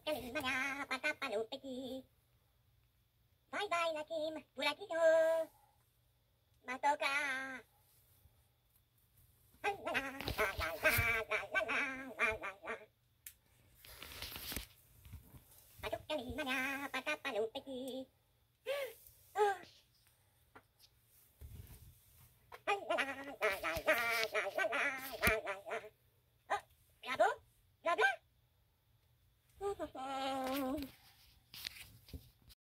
Calimania, patapalupiti. Bye bye la Kim, bulatito. Matoka. La la la la la la la la la la. Matuk calimania, patapalupiti. Oh. La la la la la la la la.